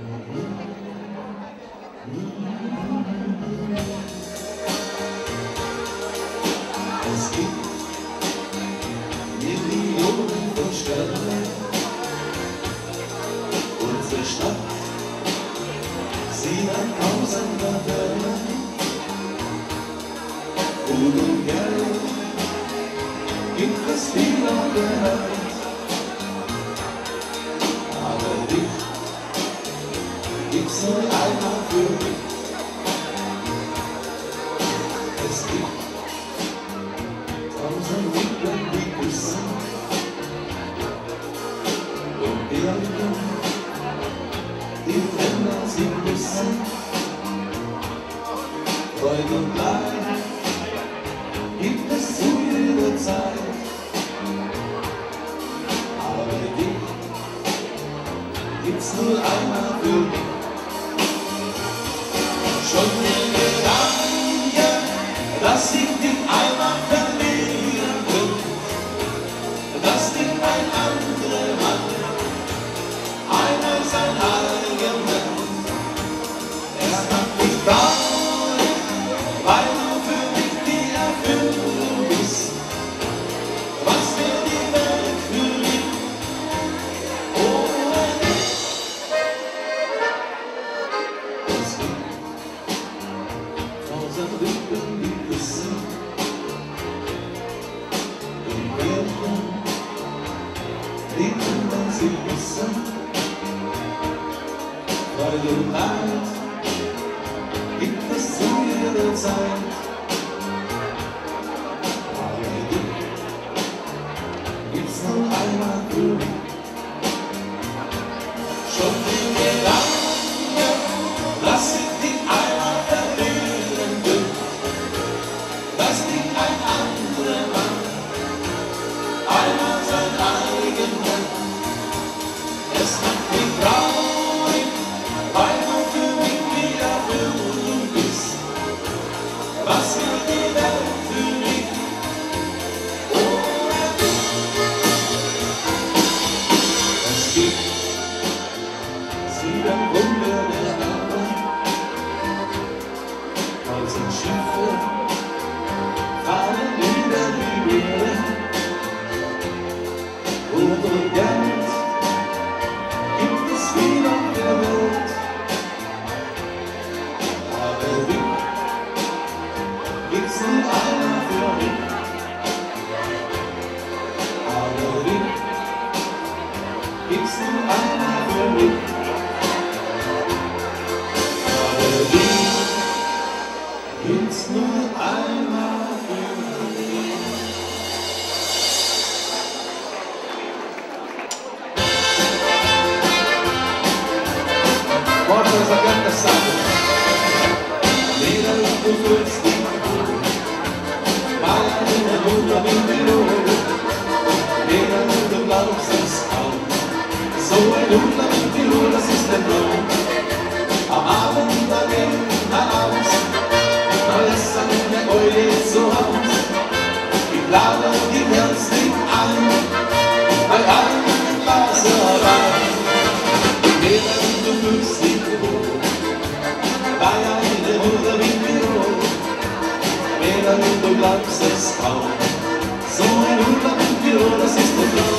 Es gibt Millionen von Sternen. Unsere Stadt, sie ein tausender Wellen. Gut und Geld gibt es viel auf der Welt. Aber dich gibt's nur einmal für mich. Es gibt tausend Lippen, die küssen und Erden, die verändern sie müssen. Freude und Leid gibt es zu jeder Zeit. Aber dich gibt's nur einmal für mich. Schon der Gedanke, dass ich dich einmal verlieren könnte, dass dich ein anderer Mann einmal sein eigen nennt. Es macht mich traurig, weil du für mich die Erfüllung bist. Was wäre die Welt für mich ohne dich? Es gibt tausend Lippen, die küssen und Märchen, die wenn sie wissen. Freude und Leid gibt es zu jeder Zeit. Aber dich gibt's nur einmal für mich. Schon den Gedanke, dass ich dich einmal verlieren will, dass dich ein anderer Mann einmal sein eigen nennt. Es macht mich traurig, weil du für mich die Erfüllung bist. Was will die Welt für mich ohne dich? Es gibt 7 Wunder der Erde, 1000 Schiffe fahren über die Meere. Und Geld gibt es viel auf der Welt. Aber dich gibt's nur einmal für mich. Aber dich gibt's nur einmal für mich. Aber dich gibt's nur einmal für mich. Portas abertas, sabe? Mira tu destino, para eine Wunderwindel. Mira du glaubst es kaum. So ein Wunderwindel, das ist der Traum. Am Abend da gehen wir raus, da lässt eine Eule zu Haus. Ich lade die herzlich ein, bei einem Glas Wein. Mira du fühlst dich wohl, bei einer Wunderwindel. Mira du glaubst es kaum. So ein Wunderwindel, das ist der Traum.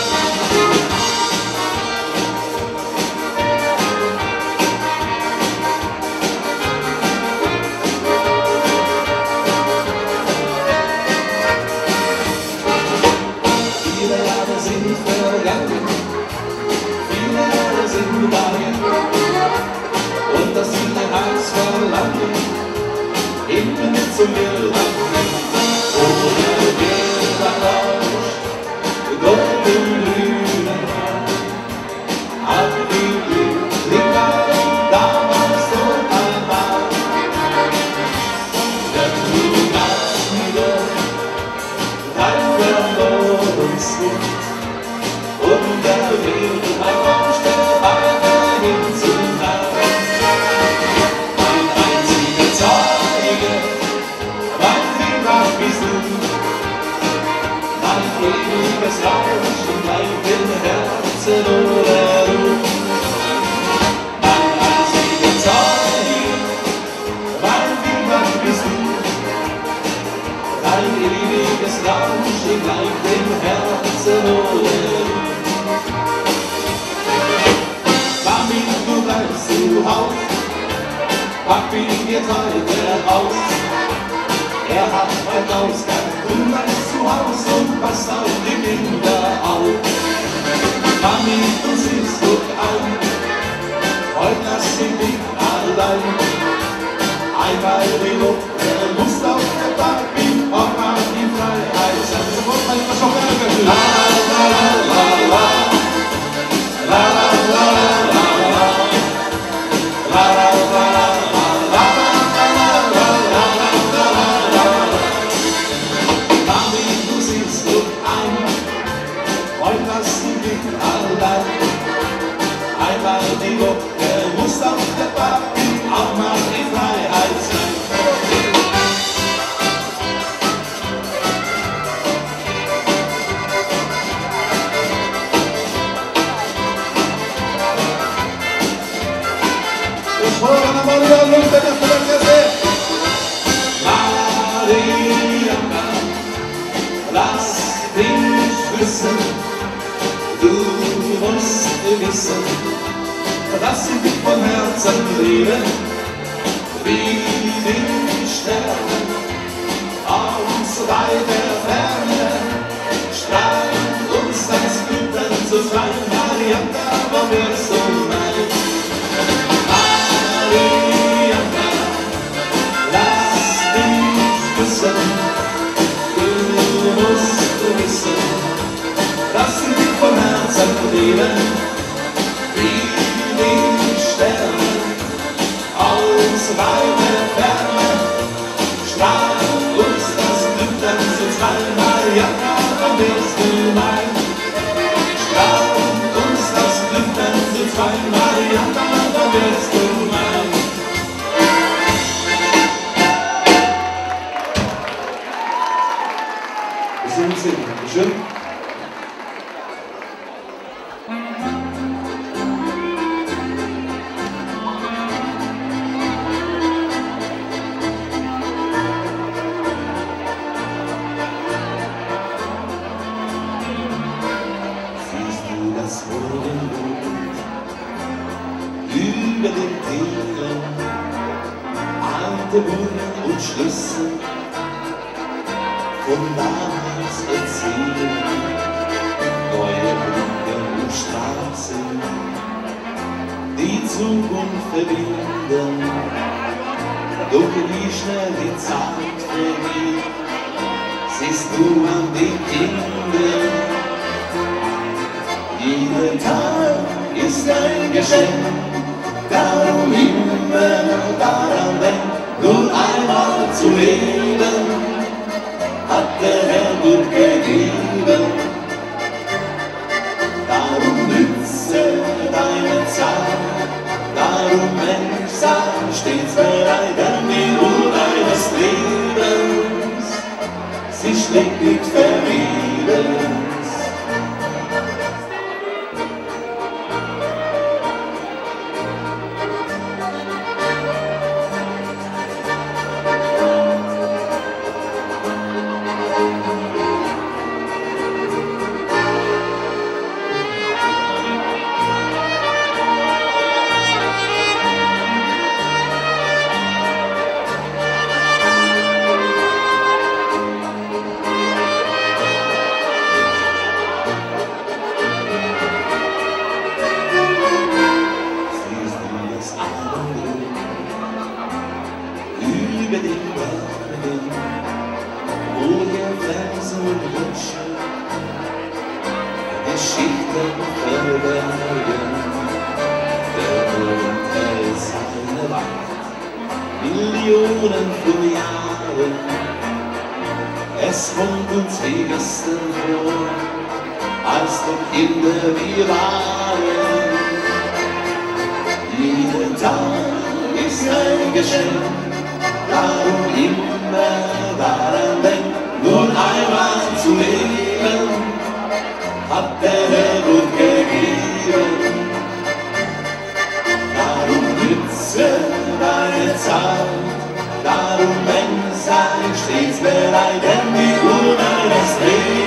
Viele Jahre sind vergangen, viele Jahre sind vorbei, und das sind ein heiß Verlangen, immer mit zu mir lang. Ohne Bilderrausch, golden grünen Haaren, hab die Glücklichkeit damals noch einmal. Denn du gabst mir doch dein Verlorenswund, und der Wille ein Wunsch, der weiterhin zu bleiben. Mein einziger Zeuge dir gleich im Herzen holen. Mami, du bleibst zu Haus, Papi geht heute aus. Er hat einen Ausgang, du bleibst zu Haus und passt auf die Kinder auf. Mami, du siehst gut an, heute lass ich dich allein. Einmal die Woche musst auf der Papi auch mal die Freiheit sein. Sofort mal was noch ärger. La la la la la la la la la la la la la. Mami, du siehst gut an, heute lass ich dich allein. Einmal die Woche musst auf der Papi auch mal die Freiheit sein. Maria, lass dich wissen, du musst wissen, dass ich dich von Herzen liebe, wie die Sterne aus weiter Ferne strahlen uns das Glück dann zu sein. Mariana, wo wirst du mein? Mariana, lass dich wissen, du musst wissen, dass ich dich von Herzen liebe, wie die Sterne aus weiter Ferne strahlen uns das Glück dann zu zwei. Mariana, wann wirst du mein? Strahlen uns das Glück dann zu zwei. Mariana, wann wirst du mein? Wir sind uns singen, Dankeschön. Über den Tälen, alte Uhren und Schlüssel von damals erzählen, neue Brücken und Straßen, die Zukunft verbinden, doch wie schnell die Zeit vergeht, siehst du an den Kindern, jeder Tag ist ein Geschenk. Darum immer daran denk, nur einmal zu leben, hat der Herr gut gegeben. Darum nütze deine Zeit, darum Mensch sei stets bereit, denn die Uhr deines Lebens, sie schlägt nicht vergebens. Über den Bergen, woher Felsen und Büsche, Geschichten verbergen, der Mond hält seine Wacht, Millionen von Jahren, es kommt uns wie gestern vor, als doch Kinder wir waren. Jeder Tag ist ein Geschenk, darum immer daran denk, nur einmal zu leben, hat der Herr gut gegeben. Darum nütze deine Zeit, darum Mensch sei stets bereit, denn die Uhr deines Lebens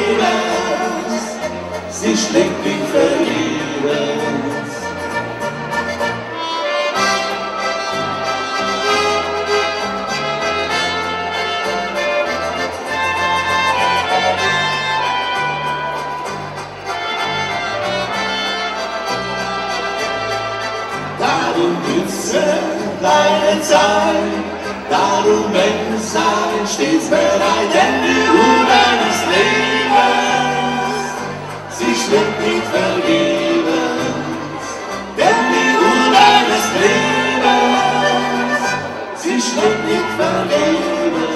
wird deine Zeit. Darum wenn es sein, stets bereit, denn die Uhr deines Lebens, sie schlägt nicht vergebens. Denn die Uhr deines Lebens, sie schlägt nicht vergebens.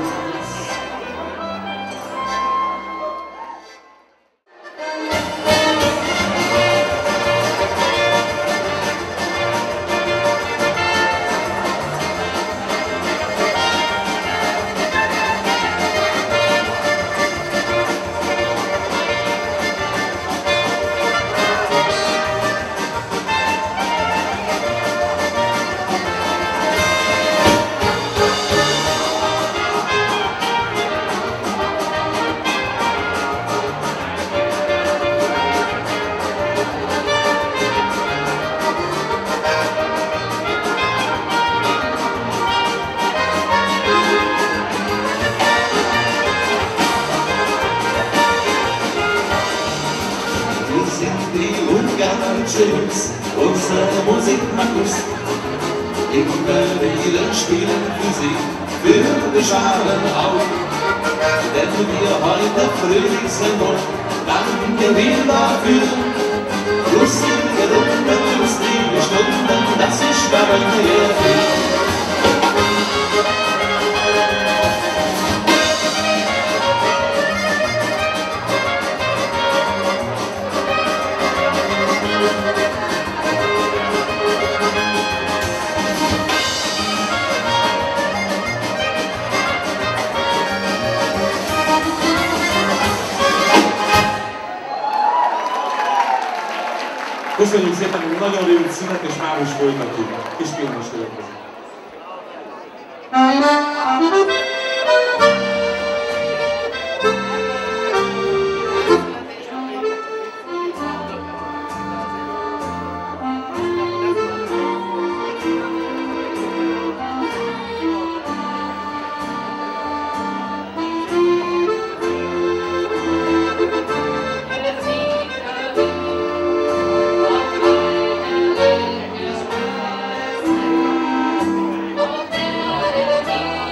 Unsere Musik macht Lust, immer wieder spielen Musik für die Scharen auf. Denn wir heute fröhlich sind wollen, danken wir dafür. Lustige Runden, lustige Stunden, das ist bei mir viel. Köszönjük szépen, hogy nagyon rövid szünet, és már is folytatjuk. Kis pillanat következik. Oh,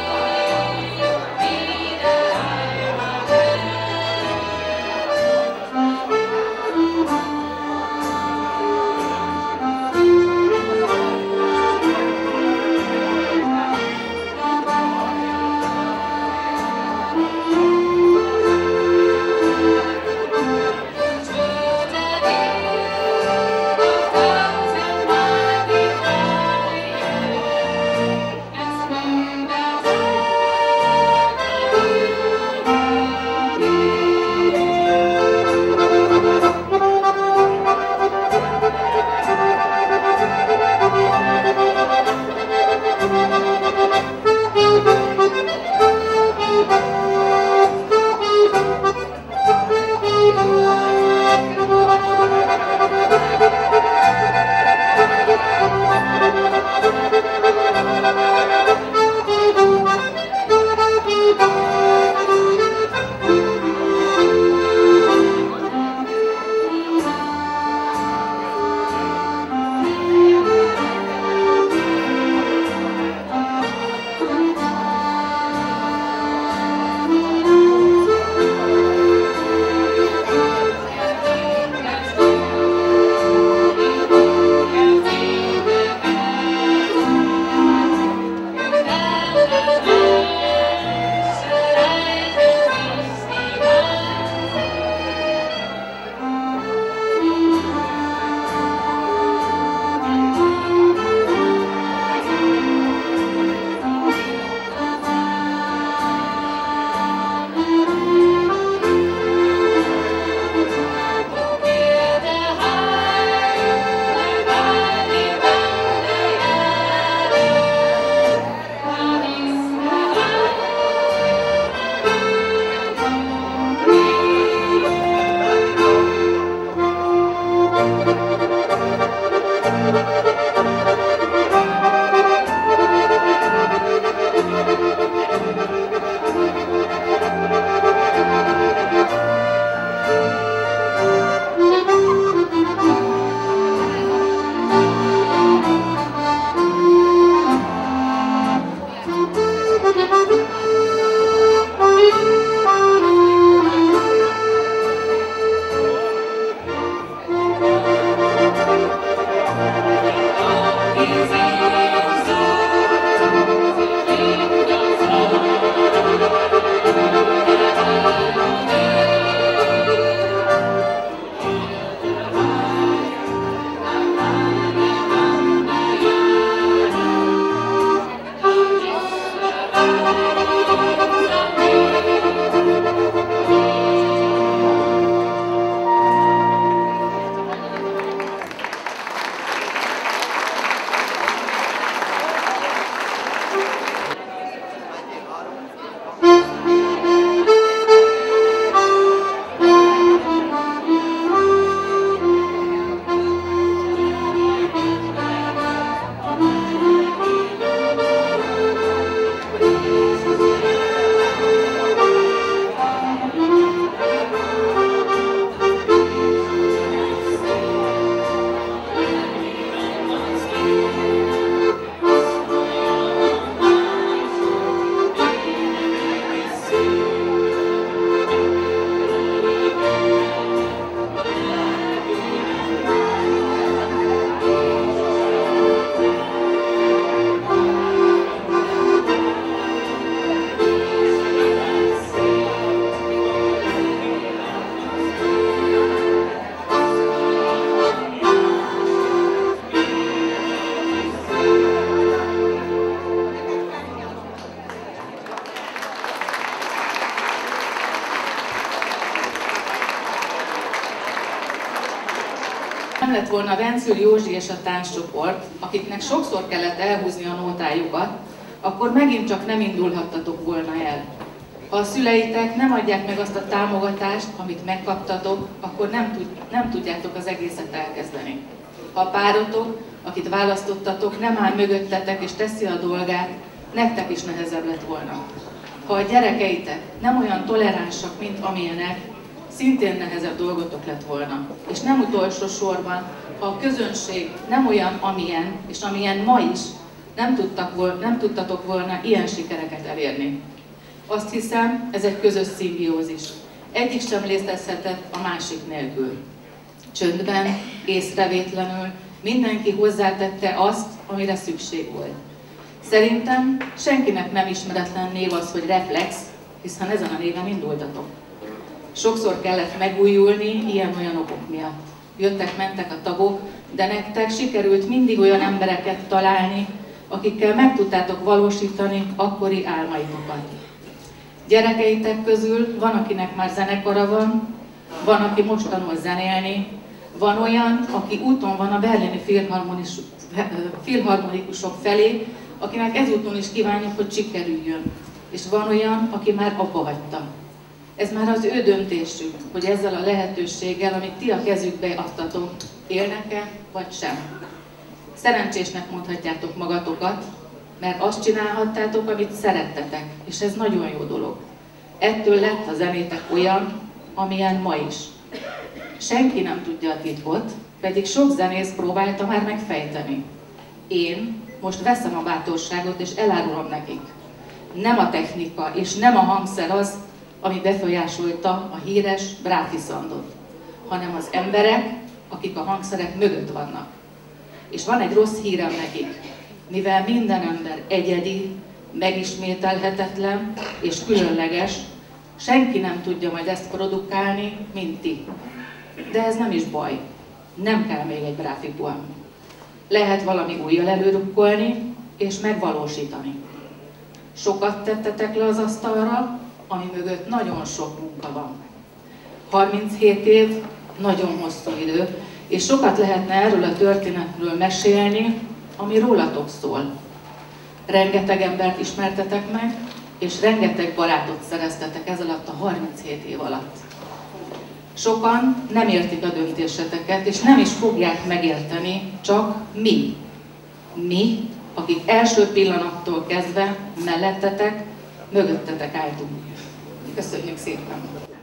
volna Vencül Józsi és a tánccsoport, akiknek sokszor kellett elhúzni a nótájukat, akkor megint csak nem indulhattatok volna el. Ha a szüleitek nem adják meg azt a támogatást, amit megkaptatok, akkor nem tudjátok az egészet elkezdeni. Ha a párotok, akit választottatok, nem áll mögöttetek és teszi a dolgát, nektek is nehezebb lett volna. Ha a gyerekeitek nem olyan toleránsak, mint amilyenek, szintén nehezebb dolgotok lett volna. És nem utolsó sorban, ha a közönség nem olyan, amilyen, és amilyen ma is, nem tudtatok volna ilyen sikereket elérni. Azt hiszem, ez egy közös szimbiózis. Egyik sem létezhetett a másik nélkül. Csöndben, észrevétlenül mindenki hozzátette azt, amire szükség volt. Szerintem senkinek nem ismeretlen név az, hogy Reflex, hiszen ezen a néven indultatok. Sokszor kellett megújulni ilyen-olyan okok miatt. Jöttek-mentek a tagok, de nektek sikerült mindig olyan embereket találni, akikkel meg tudtátok valósítani akkori álmaitokat. Gyerekeitek közül van, akinek már zenekara van, aki most tanul zenélni, van olyan, aki úton van a berlini filharmonikusok felé, akinek ezúton is kívánjuk, hogy sikerüljön. És van olyan, aki már abba hagyta. Ez már az ő döntésük, hogy ezzel a lehetőséggel, amit ti a kezükbe adtatok, élnek-e vagy sem. Szerencsésnek mondhatjátok magatokat, mert azt csinálhattátok, amit szerettetek, és ez nagyon jó dolog. Ettől lett a zenétek olyan, amilyen ma is. Senki nem tudja a titkot, pedig sok zenész próbálta már megfejteni. Én most veszem a bátorságot, és elárulom nekik. Nem a technika és nem a hangszer az, ami befolyásolta a híres Bráti Szandot, hanem az emberek, akik a hangszerek mögött vannak. És van egy rossz hírem nekik, mivel minden ember egyedi, megismételhetetlen és különleges, senki nem tudja majd ezt produkálni, mint ti. De ez nem is baj, nem kell még egy Bráti-Bohème. Lehet valami újjal előrukkolni és megvalósítani. Sokat tettetek le az asztalra, ami mögött nagyon sok munka van. 37 év, nagyon hosszú idő, és sokat lehetne erről a történetről mesélni, ami rólatok szól. Rengeteg embert ismertetek meg, és rengeteg barátot szereztetek ez alatt a 37 év alatt. Sokan nem értik a döntéseteket, és nem is fogják megérteni, csak mi. Mi, akik első pillanattól kezdve mellettetek, mögöttetek álltunk. Köszönjük szépen!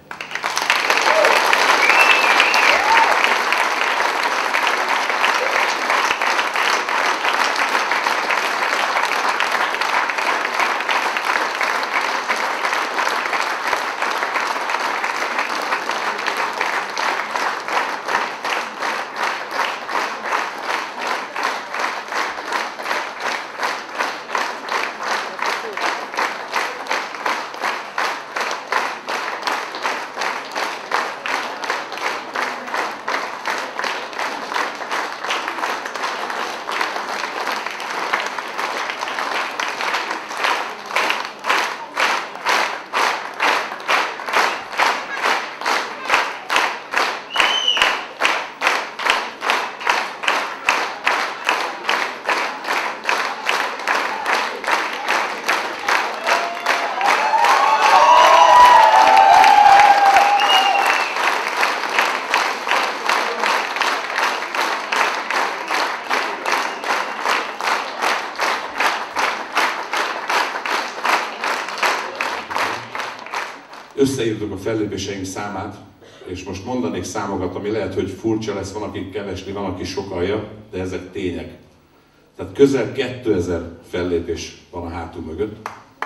Összeírtuk a fellépéseink számát, és most mondanék számokat, ami lehet, hogy furcsa lesz, van, aki keresni, van, aki sokalja, de ezek tények. Tehát közel 2000 fellépés van a hátunk mögött.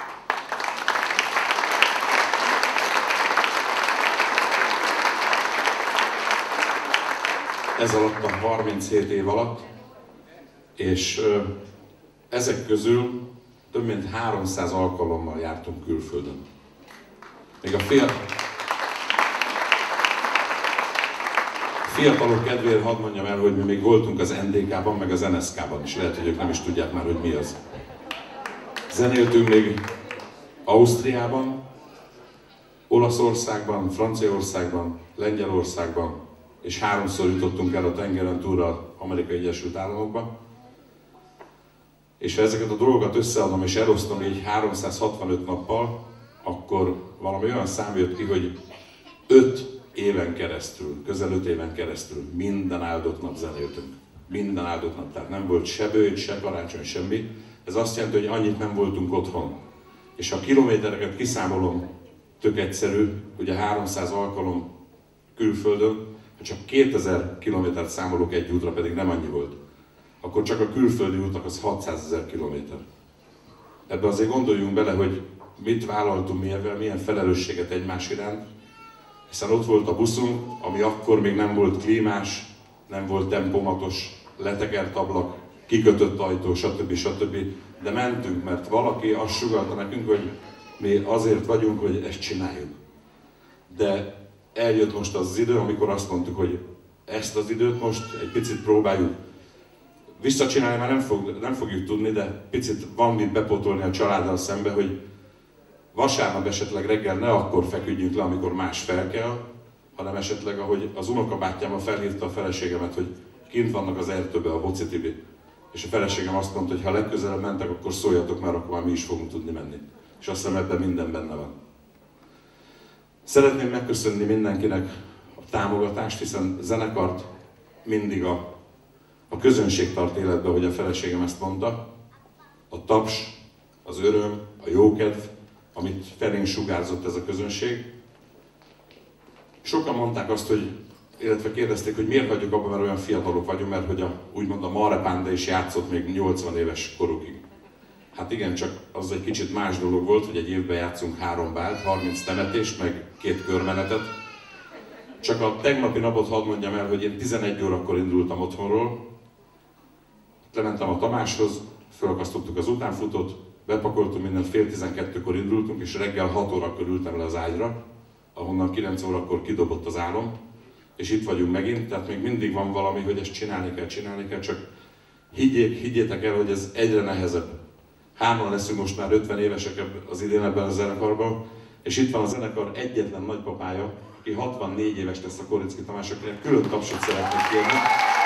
Ez alatt a 37 év alatt, és ezek közül több mint 300 alkalommal jártunk külföldön. Még a fiatalok kedvéért hadd mondjam el, hogy mi még voltunk az NDK-ban, meg az NSK-ban is. Lehet, hogy ők nem is tudják már, hogy mi az. Zenéltünk még Ausztriában, Olaszországban, Franciaországban, Lengyelországban és 3-szor jutottunk el a tengeren túlra az Amerikai Egyesült Államokba. És ha ezeket a dolgokat összeadom és elosztom így 365 nappal, akkor valami olyan szám jött ki, hogy 5 éven keresztül, közel 5 éven keresztül minden áldott nap zenéltünk. Minden áldott nap, tehát nem volt se bőjt, se karácsony, semmi. Ez azt jelenti, hogy annyit nem voltunk otthon. És ha a kilométereket kiszámolom, tök egyszerű, ugye 300 alkalom külföldön, ha csak 2000 kilométert számolok egy útra, pedig nem annyi volt, akkor csak a külföldi útak az 600 000 kilométer. Ebbe azért gondoljunk bele, hogy mit vállaltunk mi ebben, milyen felelősséget egymás iránt, hiszen ott volt a buszunk, ami akkor még nem volt klímás, nem volt tempomatos, letekert ablak, kikötött ajtó, stb. De mentünk, mert valaki azt sugallta nekünk, hogy mi azért vagyunk, hogy ezt csináljuk. De eljött most az idő, amikor azt mondtuk, hogy ezt az időt most egy picit próbáljuk visszacsinálni, már nem fogjuk tudni, de picit van mit bepótolni a családdal szembe, hogy vasárnap esetleg reggel ne akkor feküdjünk le, amikor más fel kell, hanem esetleg, ahogy az unokabátyámmal felhívta a feleségemet, hogy kint vannak az Ertőbe, a Boci Tibi. És a feleségem azt mondta, hogy ha legközelebb mentek, akkor szóljatok, mert akkor már mi is fogunk tudni menni. És azt hiszem, ebben minden benne van. Szeretném megköszönni mindenkinek a támogatást, hiszen zenekart mindig a közönség tart életbe, hogy a feleségem ezt mondta. A taps, az öröm, a jókedv, amit felénk sugárzott ez a közönség. Sokan mondták azt, hogy, illetve kérdezték, hogy miért hagyjuk abban, mert olyan fiatalok vagyunk, mert hogy úgymond a Mare Panda is játszott még 80 éves korukig. Hát igen, csak az egy kicsit más dolog volt, hogy egy évben játszunk 3 bált, 30 temetést, meg 2 körmenetet. Csak a tegnapi napot hadd mondjam el, hogy én 11 órakor indultam otthonról, lementem a Tamáshoz, felakasztottuk az utánfutót, bepakoltunk mindent, fél 12-kor indultunk, és reggel 6 órakor ültem le az ágyra, ahonnan 9 órakor kidobott az álom, és itt vagyunk megint, tehát még mindig van valami, hogy ezt csinálni kell, csak higgyétek el, hogy ez egyre nehezebb. 3-an leszünk most már 50 évesek az idén ebben a zenekarban, és itt van a zenekar egyetlen nagypapája, aki 64 éves lesz, a Koricki Tamás, akinek külön tapsot szeretnék kérni.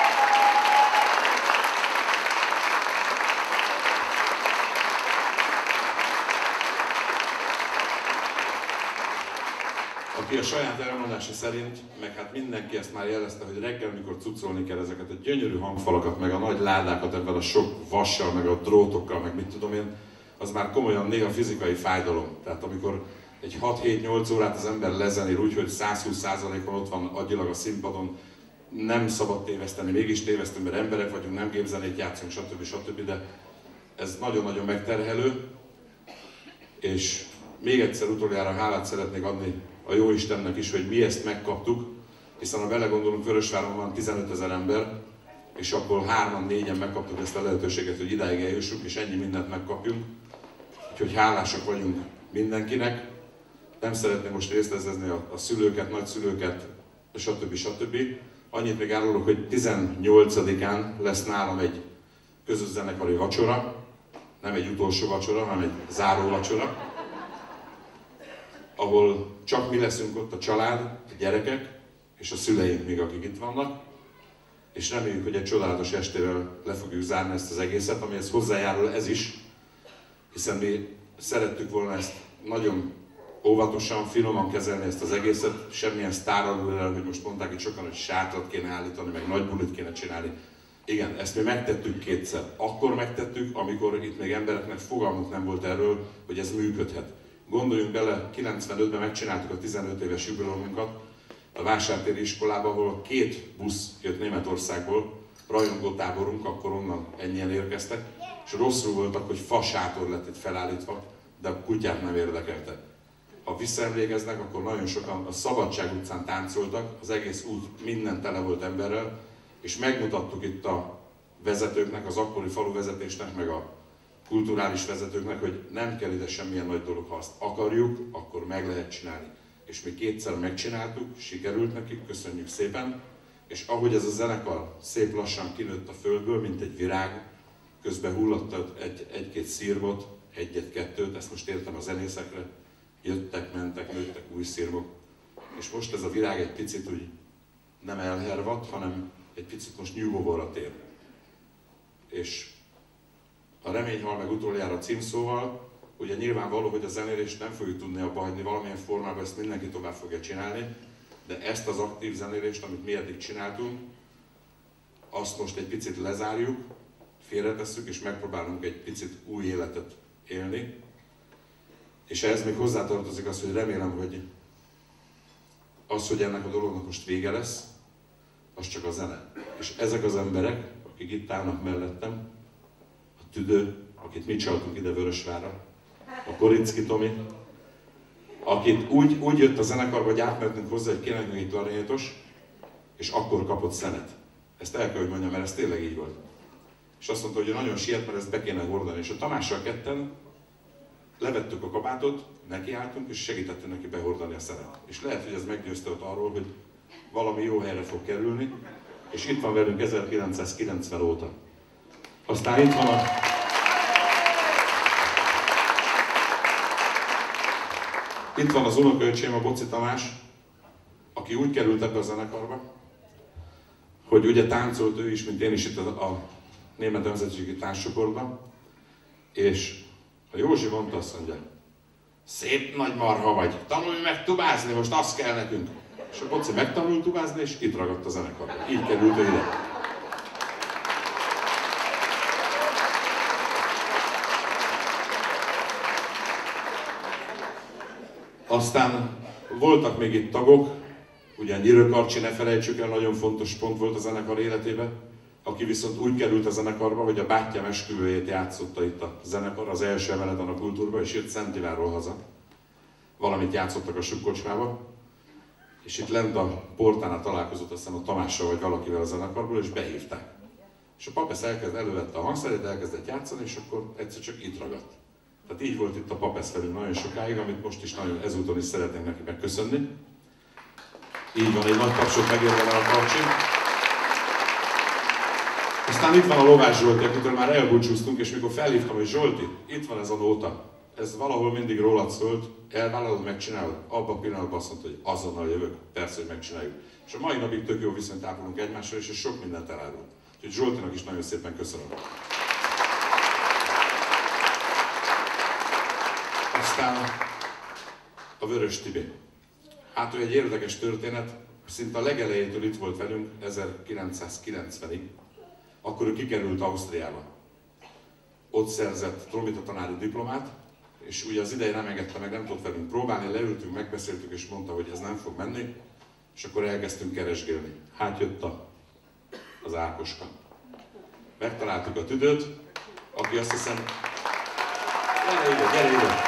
Aki a saját elmondása szerint, meg hát mindenki ezt már jelezte, hogy reggel, mikor cuccolni kell ezeket a gyönyörű hangfalakat, meg a nagy ládákat ebben a sok vassal, meg a drótokkal, meg mit tudom én, az már komolyan néha fizikai fájdalom. Tehát amikor egy 6-7-8 órát az ember lezenél úgy, hogy 120%-on ott van agyilag a színpadon, nem szabad téveszteni, mégis tévesztünk, mert emberek vagyunk, nem gépzenét játszunk, stb. De ez nagyon-nagyon megterhelő, és még egyszer utoljára hálát szeretnék adni a Jóistennek is, hogy mi ezt megkaptuk, hiszen ha belegondolunk, Vörösváron van 15 000 ember, és abból 3-4-en megkaptuk ezt a lehetőséget, hogy idáig eljussunk, és ennyi mindent megkapjunk. Úgyhogy hálásak vagyunk mindenkinek. Nem szeretném most részletezni a szülőket, nagyszülőket, stb. Annyit még árulok, hogy 18-án lesz nálam egy közös zenekari vacsora, nem egy utolsó vacsora, hanem egy záró vacsora, ahol csak mi leszünk ott, a család, a gyerekek és a szüleink még, akik itt vannak, és reméljük, hogy egy csodálatos estével le fogjuk zárni ezt az egészet, amihez hozzájárul ez is, hiszen mi szerettük volna ezt nagyon óvatosan, finoman kezelni ezt az egészet, semmilyen sztáralul, hogy most mondták itt sokan, hogy sátrat kéne állítani, meg nagy bulit kéne csinálni. Igen, ezt mi megtettük 2-szer. Akkor megtettük, amikor itt még embereknek fogalmuk nem volt erről, hogy ez működhet. Gondoljunk bele, 95-ben megcsináltuk a 15 éves jubileumunkat a Vásártéri iskolában, ahol 2 busz jött Németországból, rajongótáborunk, akkor onnan ennyien érkeztek, és rosszul voltak, hogy fasátor lett itt felállítva, de a kutyát nem érdekelte. Ha visszaemlékeznek, akkor nagyon sokan a Szabadság utcán táncoltak, az egész út minden tele volt emberrel, és megmutattuk itt a vezetőknek, az akkori faluvezetésnek, meg a kulturális vezetőknek, hogy nem kell ide semmilyen nagy dolog, ha azt akarjuk, akkor meg lehet csinálni. És mi 2-szer megcsináltuk, sikerült nekik, köszönjük szépen, és ahogy ez a zenekar szép lassan kinőtt a földből, mint egy virág, közben hullott egy-két szirmot, 1-2, ezt most értem a zenészekre, jöttek, mentek, nőttek új szirmok, és most ez a virág egy picit úgy nem elhervad, hanem egy picit most nyugovóra tér. És a Remény hal meg utoljára címszóval, ugye nyilvánvaló, hogy a zenélést nem fogjuk tudni abba hagyni, valamilyen formában ezt mindenki tovább fogja csinálni, de ezt az aktív zenélést, amit mi eddig csináltunk, azt most egy picit lezárjuk, félretesszük, és megpróbálunk egy picit új életet élni. És ehhez még hozzátartozik az, hogy remélem, hogy az, hogy ennek a dolognak most vége lesz, az csak a zene. És ezek az emberek, akik itt állnak mellettem, a Tüdő, akit mi csaltunk ide Vörösvárra, a Koricki Tomi, akit úgy jött a zenekarba, hogy átmentünk hozzá, hogy kérlek egy klarinétos, és akkor kapott szenet. Ezt el kell, hogy mondjam, mert ez tényleg így volt. És azt mondta, hogy nagyon siet, mert ezt be kéne hordani. És a Tamással ketten levettük a kabátot, nekiálltunk, és segítettünk neki behordani a szenet. És lehet, hogy ez meggyőzte ott arról, hogy valami jó helyre fog kerülni, és itt van velünk 1990 óta. Aztán itt van az unokaöcsém, a Boci Tamás, aki úgy került ebbe a zenekarba, hogy ugye táncolt ő is, mint én is itt a Német Nemzetiségi Táncsoportban, és a Józsi mondta, azt mondja, szép nagy marha vagy, tanulj meg tubázni, most az kell nekünk. És a Boci megtanult tubázni, és itt ragadt a zenekarba. Így került ő ide. Aztán voltak még itt tagok, ugye Nyírő Karcsi, ne felejtsük el, nagyon fontos pont volt a zenekar életében, aki viszont úgy került a zenekarba, hogy a bátyám esküvőjét játszotta itt a zenekar, az első emeleten a Kultúrba, és jött Szent Ivánról haza. Valamit játszottak a Sükkocsmába, és itt lent a portánál találkozott aztán a Tamással vagy valakivel a zenekarból, és behívták. És a Papesz elővette a hangszerét, elkezdett játszani, és akkor egyszer csak itt ragadt. Tehát így volt itt a Papesz velünk nagyon sokáig, amit most is nagyon ezúton is szeretnénk neki megköszönni. Így van, egy nagy tapsot megérdemel a Karcsi. Aztán itt van a Lovász Zsolti, akitől már elbúcsúztunk, és mikor felhívtam, hogy Zsolti, itt van ez a nóta, ez valahol mindig rólad szólt, elvállalod, megcsinálod, abban a pillanatban azt mondta, hogy azonnal jövök, persze, hogy megcsináljuk. És a mai napig tök jó viszonyt ápolunk egymással, és sok mindent elárul. Úgyhogy Zsoltinak is nagyon szépen köszönöm. Aztán a Vörös Tibi. Hát ő egy érdekes történet, szinte a legelejétől itt volt velünk, 1990-ig. Akkor ő kikerült Ausztriába. Ott szerzett trombita tanári diplomát, és ugye az ideje nem engedte meg, nem tudott velünk próbálni, leültünk, megbeszéltük, és mondta, hogy ez nem fog menni, és akkor elkezdtünk keresgélni. Hát jött az Ákoska. Megtaláltuk a Tüdőt, aki azt hiszem... Gyere ide!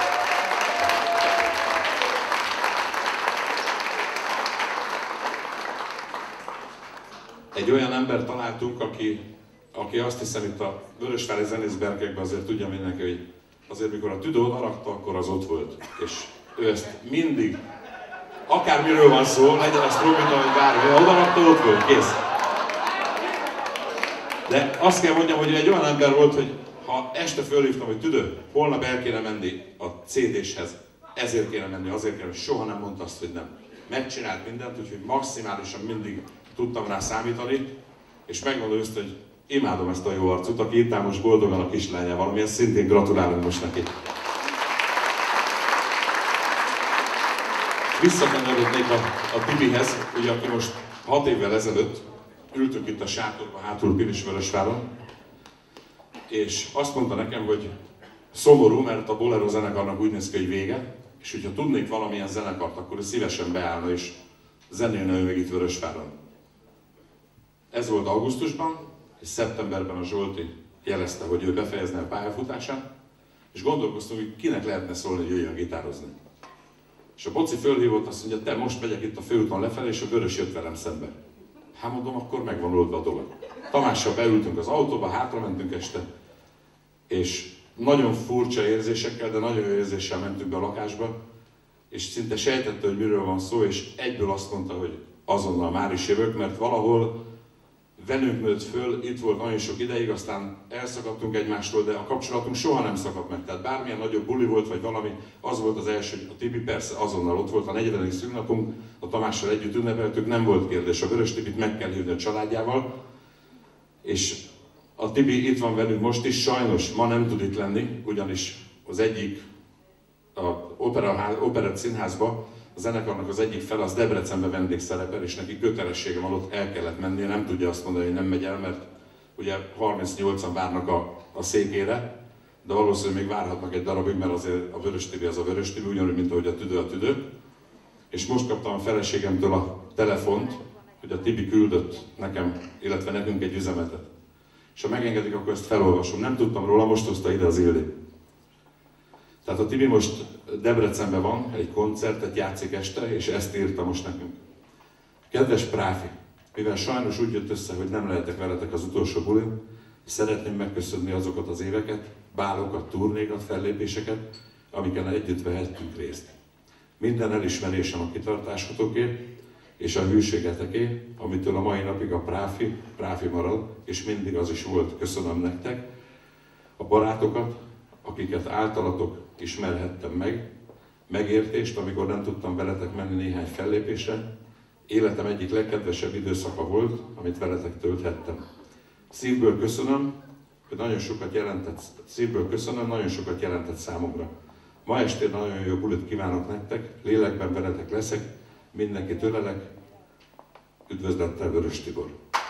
Egy olyan ember találtunk, aki azt hiszem itt a Vörösvári zenészberkekben azért tudja mindenki, hogy azért mikor a Tüdő odarakta, akkor az ott volt. És ő ezt mindig, akármiről van szó, legyen ez trombita vagy bármi, odarakta, ott volt, kész. De azt kell mondjam, hogy egy olyan ember volt, hogy ha este fölhívtam, hogy Tüdő, holnap el kéne menni a CD-shez, ezért kéne menni, azért kéne, soha nem mondta azt, hogy nem. Megcsinált mindent, úgyhogy maximálisan mindig tudtam rá számítani, és megmondom azt, hogy imádom ezt a jó arcot, aki itt áll most boldogan a kislányával, amilyen szintén gratulálunk most neki. Visszakanyarodnék a Tibihez, ugye aki most 6 évvel ezelőtt ültünk itt a sátorban, hátul Pilisvörösváron, és azt mondta nekem, hogy szomorú, mert a Bolero zenekarnak úgy néz ki, hogy vége, és hogyha tudnék valamilyen zenekart, akkor ő szívesen beállna és zenélne ő még itt Vörösváron. Ez volt augusztusban, és szeptemberben a Zsolti jelezte, hogy ő befejezne a pályafutását, és gondolkoztunk, hogy kinek lehetne szólni, hogy jöjjön gitározni. És a Boci fölhívott, azt mondja, te most megyek itt a főúton lefelé, és a Vörös jött velem szembe. Hát mondom, akkor meg van oldva a dolog. Tamással beültünk az autóba, hátra mentünk este, és nagyon furcsa érzésekkel, de nagyon jó érzéssel mentünk be a lakásba, és szinte sejtette, hogy miről van szó, és egyből azt mondta, hogy azonnal már is jövök, mert valahol velünk nőtt föl, itt volt nagyon sok ideig, aztán elszakadtunk egymástól, de a kapcsolatunk soha nem szakadt meg. Tehát bármilyen nagyobb buli volt, vagy valami, az volt az első, a Tibi persze azonnal ott volt, a 40. szülinapunk, a Tamással együtt ünnepeltük, nem volt kérdés, a Vörös Tibit meg kell hívni a családjával, és a Tibi itt van velünk most is, sajnos ma nem tud itt lenni, ugyanis az egyik, a Operett Színházba, a zenekarnak az egyik fel, az Debrecenben vendégszerepel, és neki kötelessége van, ott el kellett mennie, nem tudja azt mondani, hogy nem megy el, mert ugye 38-an várnak a székére, de valószínűleg még várhatnak egy darabig, mert azért a Vörös Tibi az a Vörös Tibi, ugyanúgy, mint ahogy a Tüdő a Tüdő. És most kaptam a feleségemtől a telefont, hogy a Tibi küldött nekem, illetve nekünk egy üzenetet. És ha megengedik, akkor ezt felolvasom. Nem tudtam róla, most hozta ide az Ildi. Tehát a Tibi most Debrecenben van, egy koncertet játszik este, és ezt írta most nekünk. Kedves Práfi, mivel sajnos úgy jött össze, hogy nem lehetek veletek az utolsó bulin, szeretném megköszönni azokat az éveket, bálokat, turnékat, fellépéseket, amiken együtt vehettünk részt. Minden elismerésem a kitartásotokért és a hűségeteké, amitől a mai napig a Práfi marad, és mindig az is volt. Köszönöm nektek, a barátokat, akiket általatok ismerhettem meg, megértést, amikor nem tudtam veletek menni néhány fellépésre. Életem egyik legkedvesebb időszaka volt, amit veletek tölthettem. Szívből köszönöm, hogy nagyon sokat jelentett számomra. Ma estén nagyon jó bulit kívánok nektek, lélekben veletek leszek, mindenkit ölelek, üdvözlettel Vörös Tibor.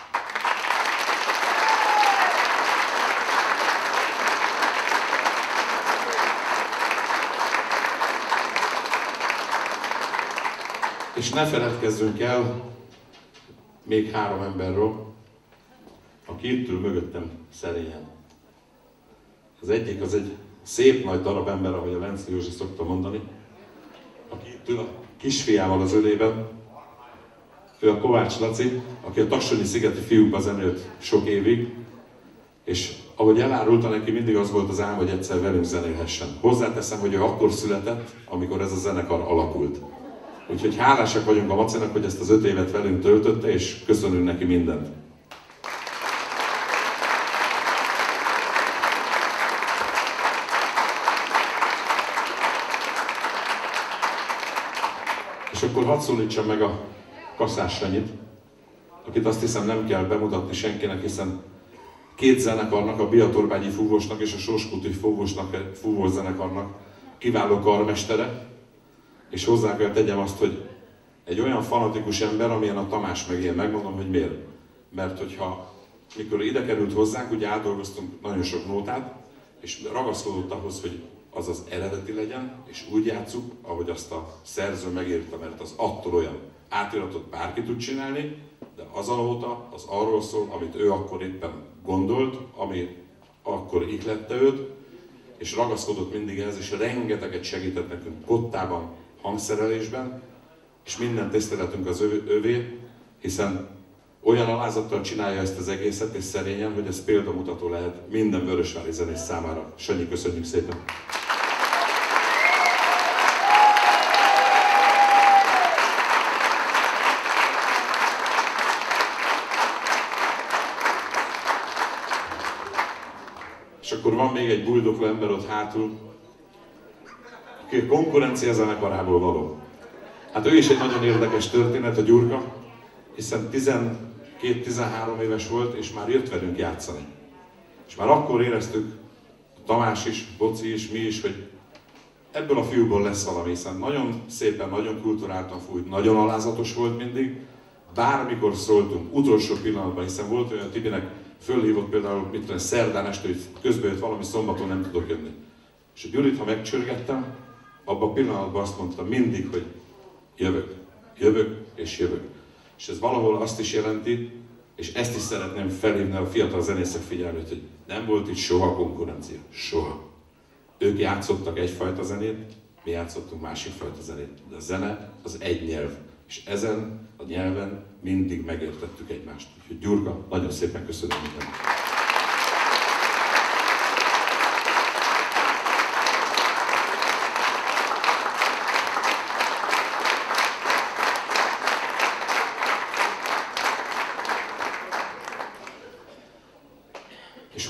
És ne feledkezzünk el még 3 emberről, aki itt ül mögöttem szerényen. Az egyik az egy szép nagy darab ember, ahogy a Lenci Józsi szokta mondani, aki itt ül a kisfiával az ölében. Ő a Kovács Laci, aki a Taksonyi-szigeti Fiúkba zenélt sok évig, és ahogy elárulta, neki mindig az volt az álma, hogy egyszer velünk zenélhessen. Hozzáteszem, hogy ő akkor született, amikor ez a zenekar alakult. Úgyhogy hálásak vagyunk a Macinak, hogy ezt az 5 évet velünk töltötte, és köszönünk neki mindent. És akkor hadd szólítsam meg a Kaszás Sanyit, akit azt hiszem nem kell bemutatni senkinek, hiszen 2 zenekarnak, a Biatorbágyi Fúvósnak és a Sóskúti Fúvós zenekarnak kiváló karmestere, és hozzá kell tegyem azt, hogy egy olyan fanatikus ember, amilyen a Tamás meg én, megmondom, hogy miért. Mert hogyha mikor ide került hozzánk, ugye átdolgoztunk nagyon sok nótát, és ragaszkodott ahhoz, hogy az az eredeti legyen, és úgy játsszuk, ahogy azt a szerző megírta, mert az attól olyan átiratot bárki tud csinálni, de az a nóta az arról szól, amit ő akkor éppen gondolt, ami akkor ihlette őt, és ragaszkodott mindig ehhez, és rengeteget segített nekünk kottában, hangszerelésben, és minden tiszteletünk az övé, hiszen olyan alázattal csinálja ezt az egészet, és szerényen, hogy ez példamutató lehet minden vörösvári zenész számára. Sanyi, köszönjük szépen! És akkor van még egy buldokló ember ott hátul, aki a konkurencia zenekarából való. Hát ő is egy nagyon érdekes történet, a Gyurka, hiszen 12-13 éves volt, és már jött velünk játszani. És már akkor éreztük, Tamás is, Boci is, mi is, hogy ebből a fiúból lesz valami, hiszen nagyon szépen, nagyon kulturáltan fújt, nagyon alázatos volt mindig, bármikor szóltunk, utolsó pillanatban, hiszen volt olyan, Tibinek fölhívott például, mit tudom, szerdán este, hogy közben jött valami, szombaton nem tudok jönni. És a Gyurit, ha megcsörgettem, abban a pillanatban azt mondta mindig, hogy jövök és jövök. És ez valahol azt is jelenti, és ezt is szeretném felhívni a fiatal zenészek figyelmét, hogy nem volt itt soha konkurencia. Soha. Ők játszottak egyfajta zenét, mi játszottunk másik fajta zenét. De a zene az egy nyelv. És ezen a nyelven mindig megértettük egymást. Úgyhogy Gyurka, nagyon szépen köszönöm mindent.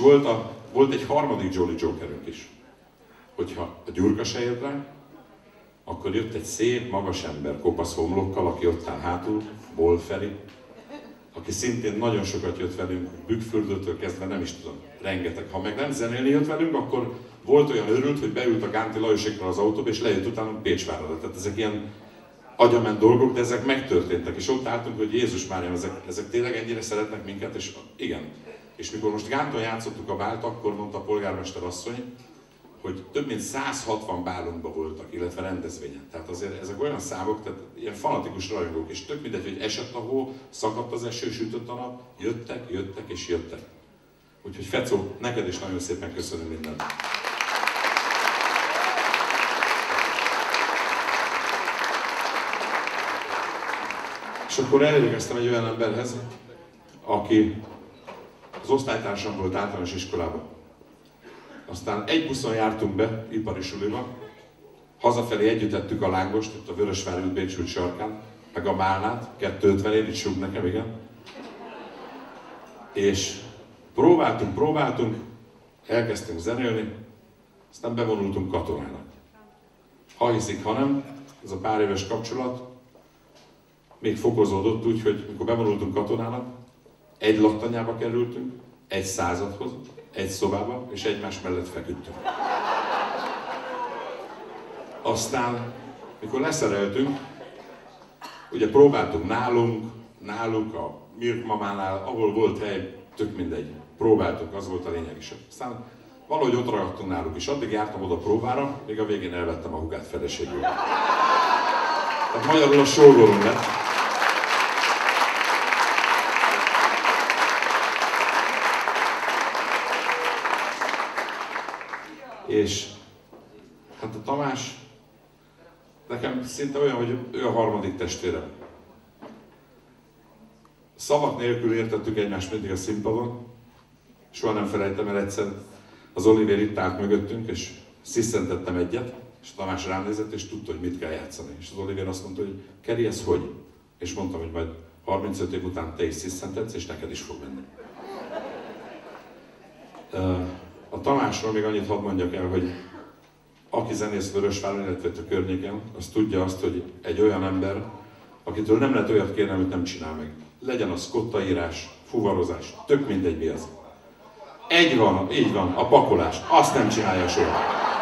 volt egy harmadik Jolly Jokerünk is. Hogyha a Gyurka se ért rá, akkor jött egy szép, magas ember, kopasz homlokkal, aki ott áll hátul, Bol Feri, aki szintén nagyon sokat jött velünk, Bükkfürdőtől kezdve, nem is tudom, rengeteg. Ha meg nem zenélni jött velünk, akkor volt olyan örült, hogy beült a Gánti Lajosékra az autóba, és lejött utána Pécsvárra. Tehát ezek ilyen agyament dolgok, de ezek megtörténtek, és ott álltunk, hogy Jézus Mária, ezek tényleg ennyire szeretnek minket, és igen. És mikor most Gánton játszottuk a bált, akkor mondta a polgármester asszony, hogy több mint 160 bálunkban voltak, illetve rendezvényen. Tehát azért ezek olyan számok, tehát ilyen fanatikus rajongók, és tök mindegy, hogy esett a hó, szakadt az eső, sütött a nap, jöttek és jöttek. Úgyhogy Fecó, neked is nagyon szépen köszönöm mindent. És akkor elérkeztem egy olyan emberhez, aki az osztálytársam volt általános iskolában. Aztán egy buszon jártunk be, ipari suliba, hazafelé együtt ettük a lángost, itt a Vörösvári út Bécs út sarkán, meg a málnát, 250-ért, itt súg nekem, igen. És próbáltunk, elkezdtünk zenélni, aztán bevonultunk katonának. Ha hiszik, ha nem, ez a pár éves kapcsolat még fokozódott úgy, hogy mikor bevonultunk katonának, egy laktanyába kerültünk, egy századhoz, egy szobába, és egymás mellett feküdtünk. Aztán, mikor leszereltünk, ugye próbáltunk náluk, a Mirk mamánál, ahol volt hely, tök mindegy. Próbáltunk, az volt a lényeg is. Aztán valahogy ott ragadtunk náluk, és addig jártam oda próbára, még a végén elvettem a hugát feleségül. Tehát magyarul a sógorom lett. És hát a Tamás nekem szinte olyan, hogy ő a harmadik testvérem. Szavak nélkül értettük egymást mindig a színpadon. Soha nem felejtem el, egyszer az Olivér itt állt mögöttünk, és sziszentettem egyet, és a Tamás rám nézett, és tudta, hogy mit kell játszani. És az Olivér azt mondta, hogy Keri, ez hogy? És mondtam, hogy majd 35 év után te is sziszentetsz, és neked is fog menni. A Tamásról még annyit hadd mondjak el, hogy aki zenész Vörösváron, illetve a környéken, az tudja azt, hogy egy olyan ember, akitől nem lehet olyat kérni, amit nem csinál meg. Legyen az kottaírás, fuvarozás, tök mindegy mi az. Így van, a pakolás, azt nem csinálja soha.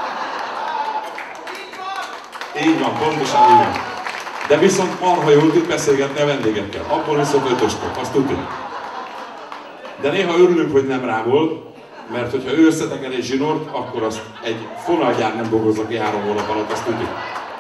Így van, pontosan így van. De viszont marha jól tud beszélgetni a vendégekkel, abból viszont ötöskor, azt tudjuk. De néha örülünk, hogy nem rá volt, mert hogyha ő összeteker egy zsinort, akkor azt egy fonalgyár nem dolgozza ki 3 hónap alatt, azt tudjuk.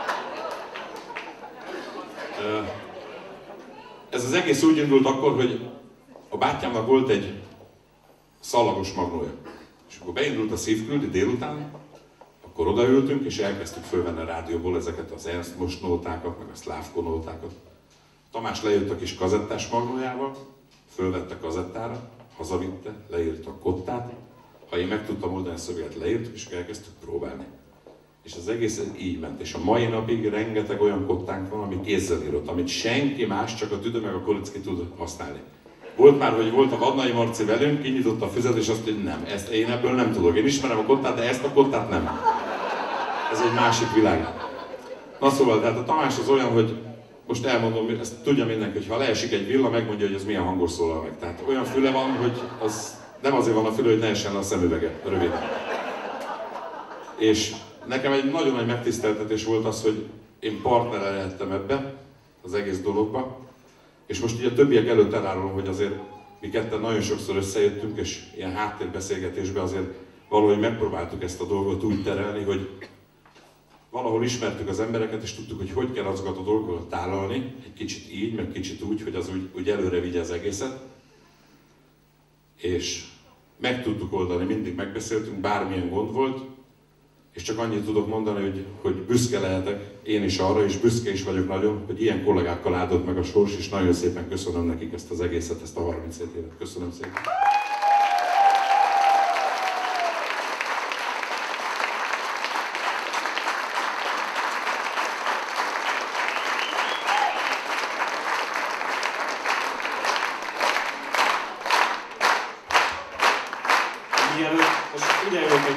Ez az egész úgy indult akkor, hogy a bátyámnak volt egy szalagos magnója. És akkor beindult a Szívküldi délután, akkor odaültünk, és elkezdtük fölvenni a rádióból ezeket az Ernst Most nótákat, meg a Szlávko nótákat. Tamás lejött a kis kazettás magnójával, fölvette kazettára, hazavitte, leírta a kottát. Ha én meg tudtam oldani a szöveget, leírtuk, és elkezdtük próbálni. És az egész így ment. És a mai napig rengeteg olyan kottánk van, ami kézzel írott, amit senki más, csak a Tüdő meg a Kolicki tud használni. Volt már, hogy volt a Vadnai Marci velünk, kinyitotta a füzet, és azt mondja, hogy nem, ezt én ebből nem tudok. Én ismerem a kottát, de ezt a kottát nem. Ez egy másik világ. Na szóval, tehát a Tamás az olyan, hogy most elmondom, ezt tudja mindenki, hogy ha leesik egy villa, megmondja, hogy ez milyen hangos szólal meg. Tehát olyan füle van, hogy az nem azért van a füle, hogy ne essen le a szemüvege, röviden. És nekem egy nagyon nagy megtiszteltetés volt az, hogy én partnere lehettem ebbe, az egész dologba. És most így a többiek előtt elárulom, hogy azért mi ketten nagyon sokszor összejöttünk, és ilyen háttérbeszélgetésben azért valahogy megpróbáltuk ezt a dolgot úgy terelni, hogy valahol ismertük az embereket, és tudtuk, hogy hogy kell azokat a dolgokat tálalni, egy kicsit így, meg kicsit úgy, hogy az úgy előre vigye az egészet. És meg tudtuk oldani, mindig megbeszéltünk, bármilyen gond volt, és csak annyit tudok mondani, hogy büszke lehetek én is arra, és büszke is vagyok nagyon, hogy ilyen kollégákkal áldott meg a sors, és nagyon szépen köszönöm nekik ezt az egészet, ezt a 37 évet. Köszönöm szépen!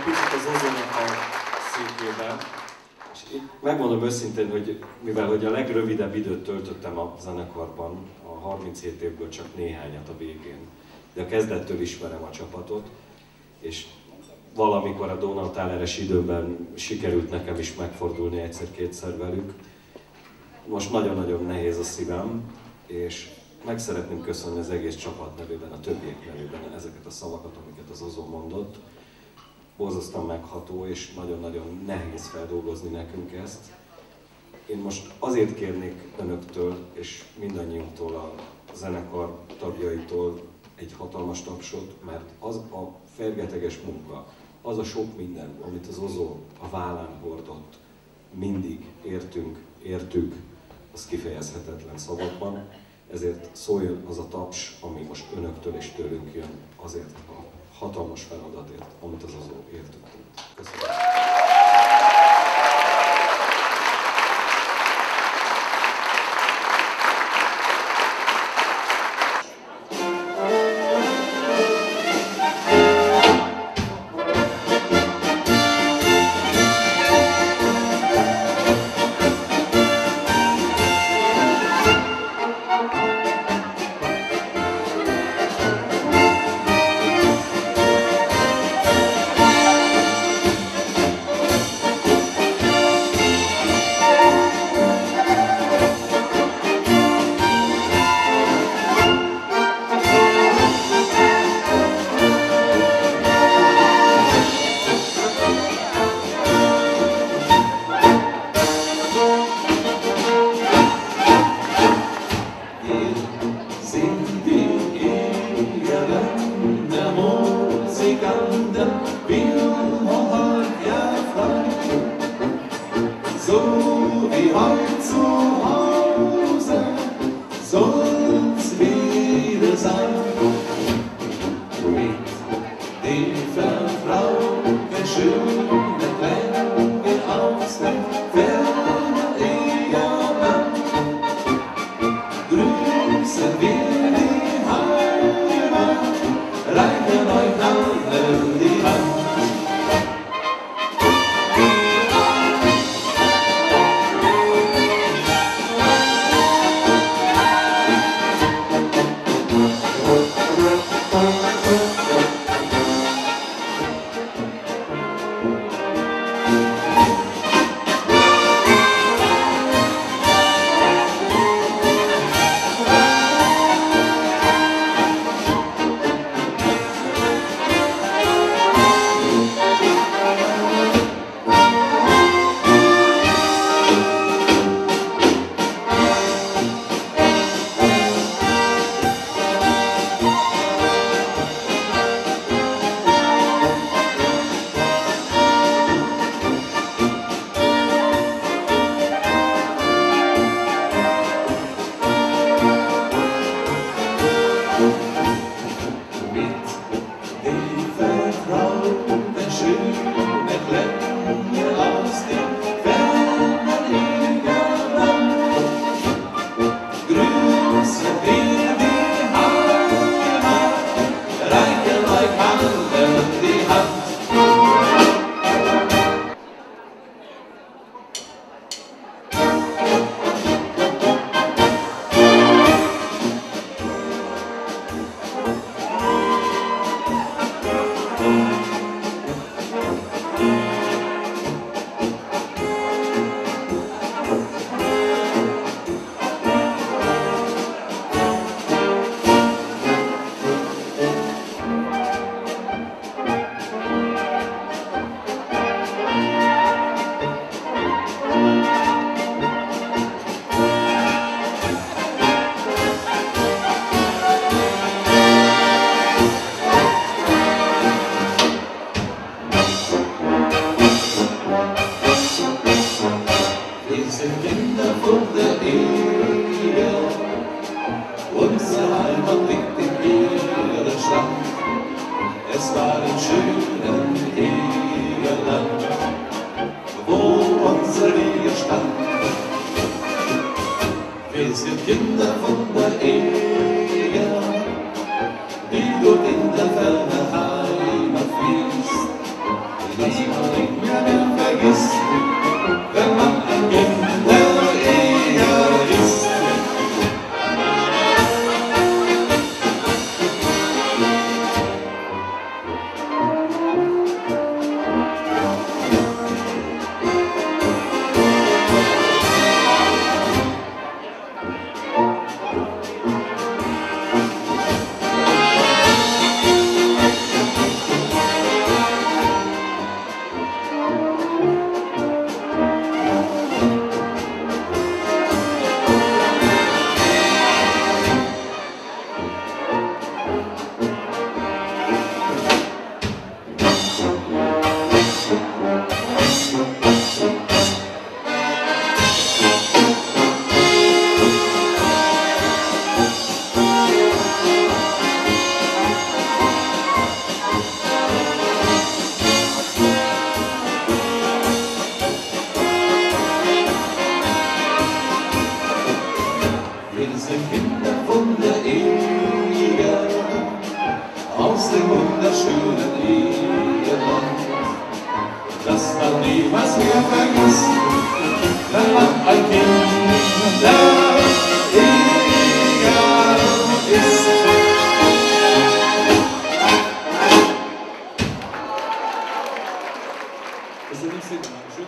picit az Ozónak a székében, és megmondom őszintén, hogy mivel hogy a legrövidebb időt töltöttem a zenekarban, a 37 évből csak néhányat a végén, de a kezdettől ismerem a csapatot, és valamikor a Donautáleres időben sikerült nekem is megfordulni egyszer-kétszer velük. Most nagyon-nagyon nehéz a szívem, és meg szeretném köszönni az egész csapat nevében, a többiek nevében ezeket a szavakat, amiket az Ozó mondott. Borzasztóan megható, és nagyon-nagyon nehéz feldolgozni nekünk ezt. Én most azért kérnék önöktől, és mindannyiunktól, a zenekar tagjaitól egy hatalmas tapsot, mert az a fergeteges munka, az a sok minden, amit az Ozó a vállán hordott, mindig értük, az kifejezhetetlen szavakban. Ezért szóljon az a taps, ami most önöktől és tőlünk jön, azért a hatalmas feladatért, amit az Ozó értünk. Köszönöm. was man nicht mehr vergisst, wenn man ein Kindereher ist. Wir sind Kinder von der Ehe, aus dem wunderschönen Eheland, das man niemals mehr vergisst, wenn man ein Kindereher ist. Das ist nicht Sinn, Dankeschön.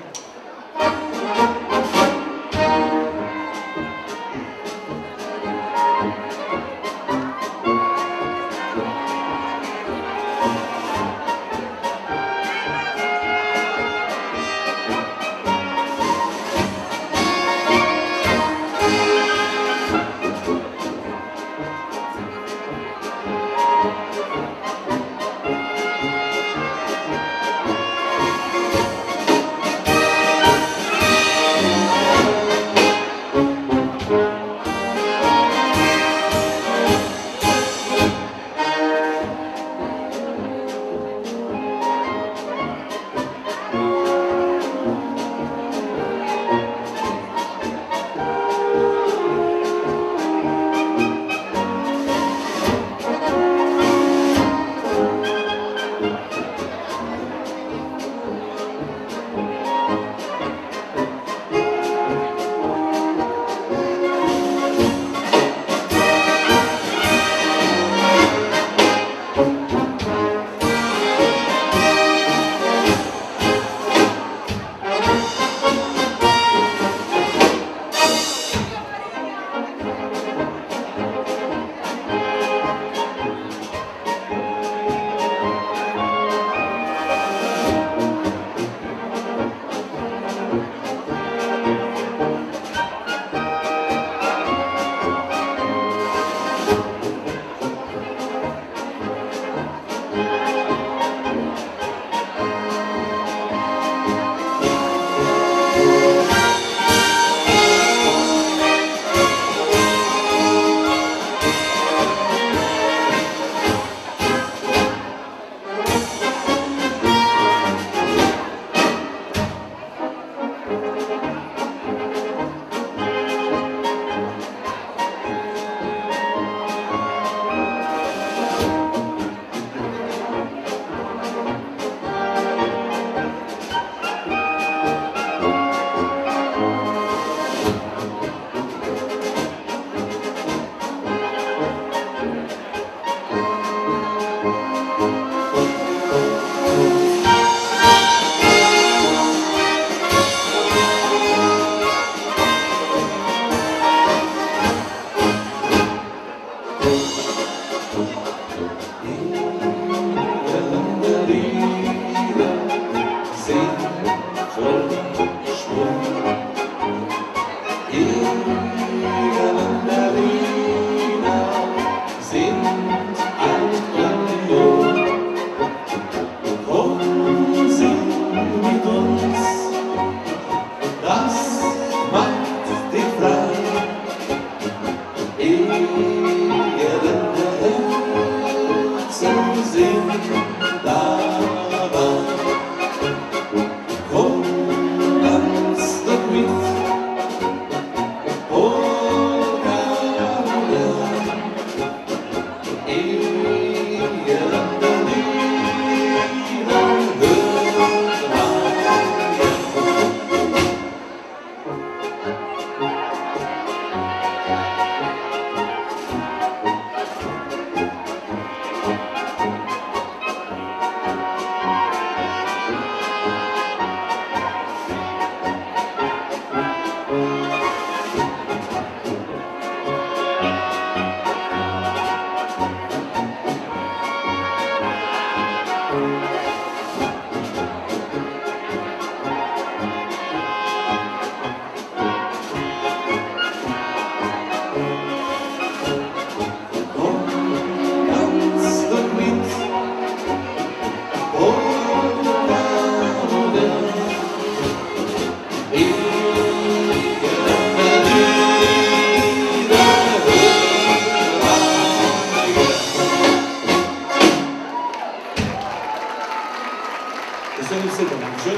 Dankeschön.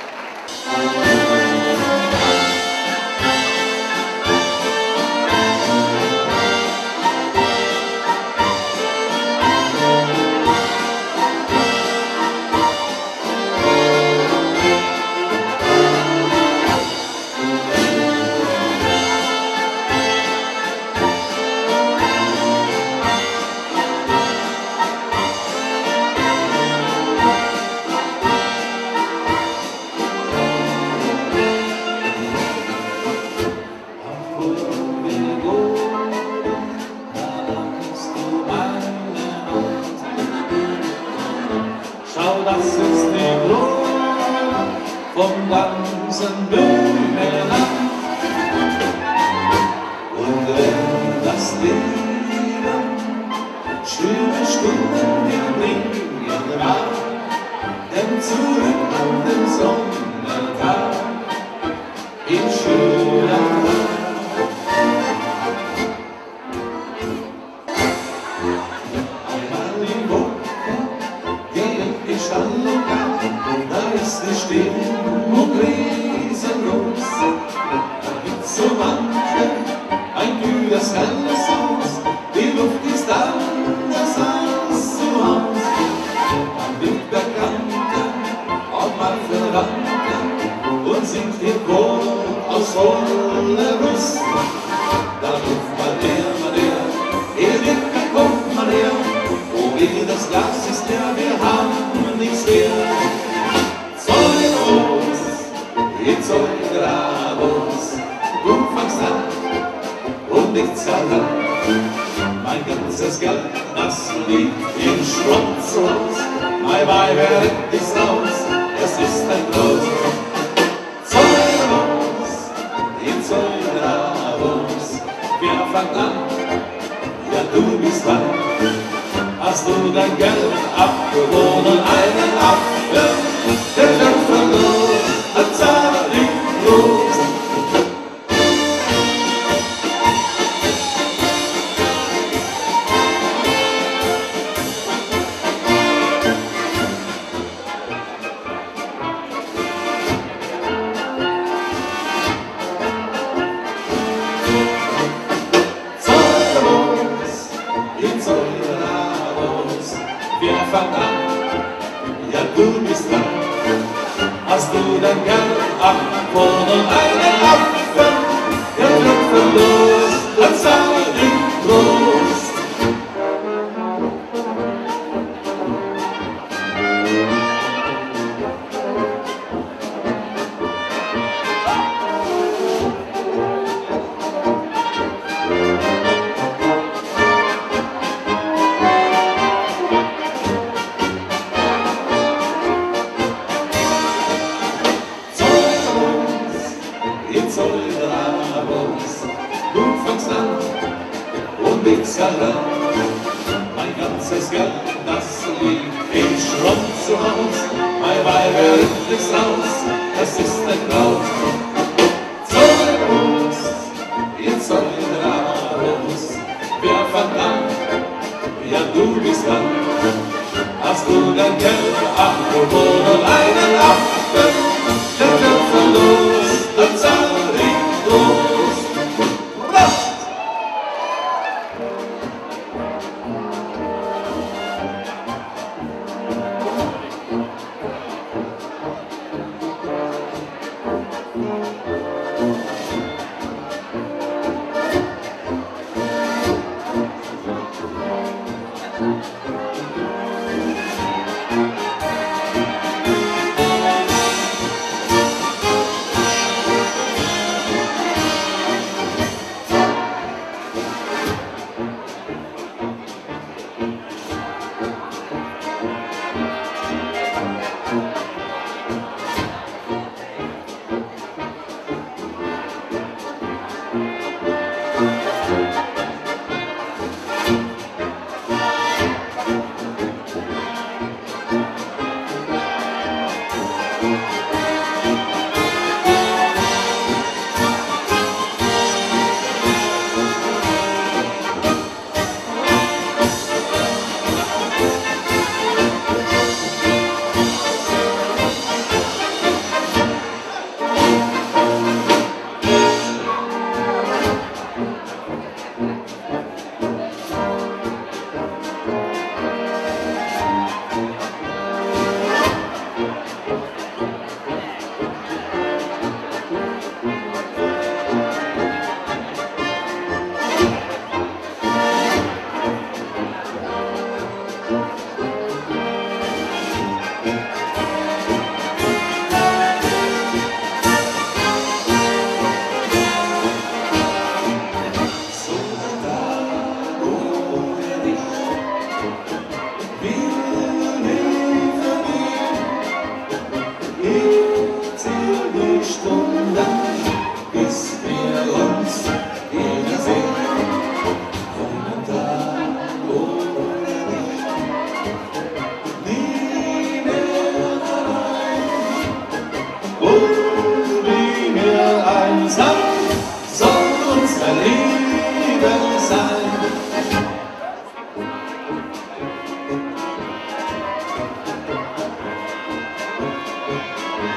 Das ist die Blume vom ganzen Blumenland. Und wenn das Leben schöne Stunden dir bringen mag, denn zurück an den Sonnentag in schöner einmal die Woche gegen die Stallung, da ist die Stimmung und riesengroß. Da gibt's so manche, ein kühles, helles Haus, die Luft ist anders als zu Haus. Man wird Bekannte, auch mal Verwandte, und singt ihr Chor aus voller Lust. Da ruft man her, ihr Dicker, kommt man her, oh wie das Glas ist leer, wir haben nichts mehr. Jetzt soll Gravos, du fangst an und nichts daran. Mein ganzes Geld, das liegt im Schrotthaus. Mein Weib ist raus, es ist ein Groß. Zollhaus, jetzt soll Gravos, wer fängt an? Ja, du bist dran. Hast du dein Geld abgewonnen, einen Apfel, der wird verloren. Ja, du bist dran. Hast du dein Geld abgewonnen, einen Apfel, der wird verlost, dann sei ich Trost. Du fängst an und nichts daran. Mein ganzes Geld, das liegt im Schrott zu Haus. Mein Weib wird nichts raus, es ist ein Graus. Zollhaus, jetzt soll raus. Wer fängt an? Ja, du bist dran. Hast du dein Geld abgewonnen, einen Apfel, der wird verlost, dann zahl ich los.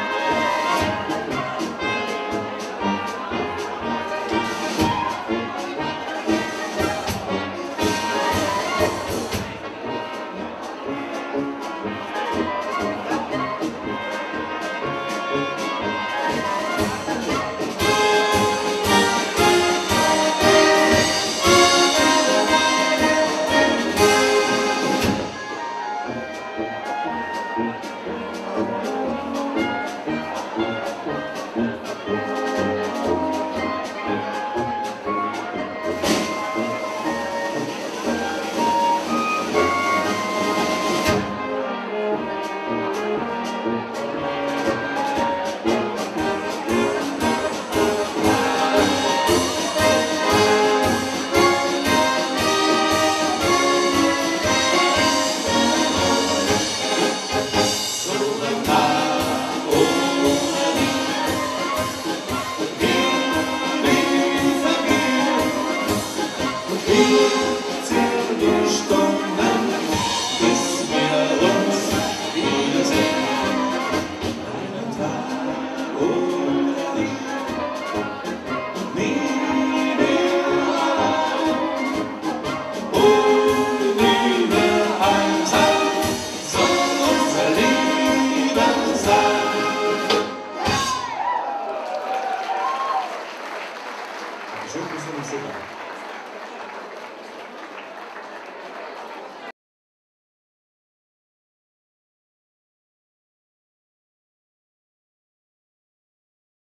Köszönöm szépen!